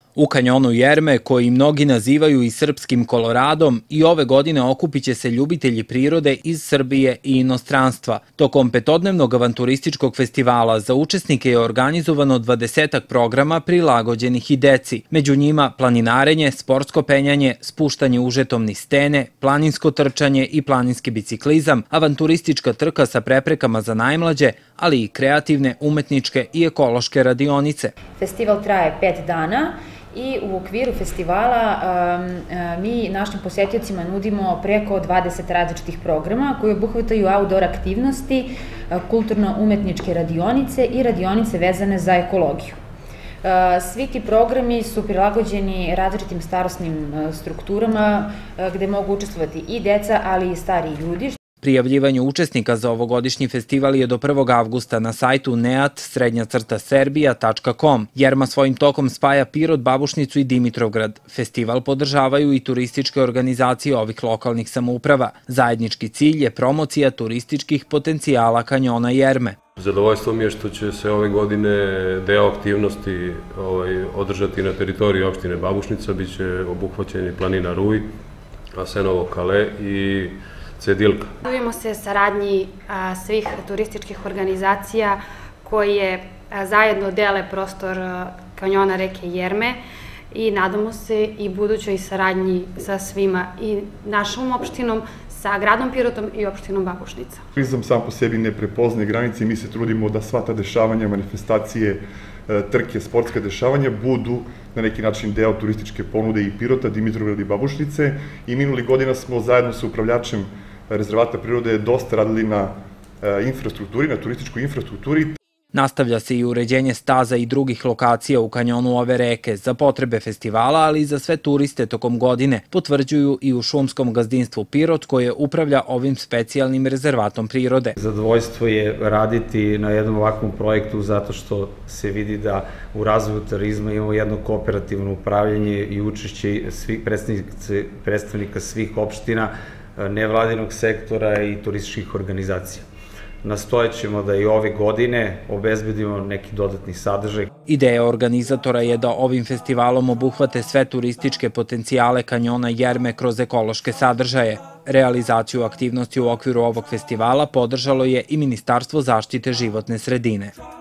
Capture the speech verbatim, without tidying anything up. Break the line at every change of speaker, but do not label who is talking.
U kanjonu Jerme, koji mnogi nazivaju i srpskim Koloradom, i ove godine okupiće se ljubitelji prirode iz Srbije i inostranstva. Tokom petodnevnog avanturističkog festivala za učesnike je organizovano dvadesetak programa prilagođenih i deci. Među njima planinarenje, sportsko penjanje, spuštanje užetom niz stene, planinsko trčanje i planinski biciklizam, avanturistička trka sa preprekama za najmlađe, ali i kreativne, umetničke i ekološke radionice.
Festival traje pet dana. I u okviru festivala mi našim posetiocima nudimo preko dvadeset različitih programa koji obuhvataju outdoor aktivnosti, kulturno-umetničke radionice i radionice vezane za ekologiju. Svi ti programi su prilagođeni različitim starosnim strukturama gde mogu učestvovati i deca, ali i stariji ljudi.
Prijavljivanje učesnika za ovogodišnji festival je do prvog avgusta na sajtu neat srednja crta serbija tačka com. Jerma svojim tokom spaja Pirot, Babušnicu i Dimitrovgrad. Festival podržavaju i turističke organizacije ovih lokalnih samouprava. Zajednički cilj je promocija turističkih potencijala kanjona Jerme.
Zadovoljstvo mi je što će se ove godine deo aktivnosti održati na teritoriji opštine Babušnica. Biće obuhvaćeni planina Ruj, Asenovo Kale i Cedilka.
Radujemo se saradnji svih turističkih organizacija koje zajedno dele prostor kanjona reke Jerme i nadamo se i budućoj saradnji sa svima, i našom opštinom, sa gradom Pirotom i opštinom Babušnica.
Turizam sam po sebi ne prepoznaje granice i mi se trudimo da sva ta dešavanja, manifestacije, trke, sportska dešavanja budu na neki način deo turističke ponude i Pirota, Dimitrovgrada i Babušnice, i minuli godina smo zajedno sa upravljačem rezervata prirode dosta radili na infrastrukturi, na turističkoj infrastrukturi.
Nastavlja se i uređenje staza i drugih lokacija u kanjonu ove reke za potrebe festivala, ali i za sve turiste tokom godine, potvrđuju i u šumskom gazdinstvu Pirot, koje upravlja ovim specijalnim rezervatom prirode.
Zadovoljstvo je raditi na jednom ovakvom projektu zato što se vidi da u razvoju turizma imamo jedno kooperativno upravljanje i učešće predstavnika svih opština, nevladinog sektora i turističkih organizacija. Nastojat ćemo da i ove godine obezbedimo neki dodatni sadržaj.
Ideja organizatora je da ovim festivalom obuhvate sve turističke potencijale kanjona Jerme kroz ekološke sadržaje. Realizaciju aktivnosti u okviru ovog festivala podržalo je i Ministarstvo zaštite životne sredine.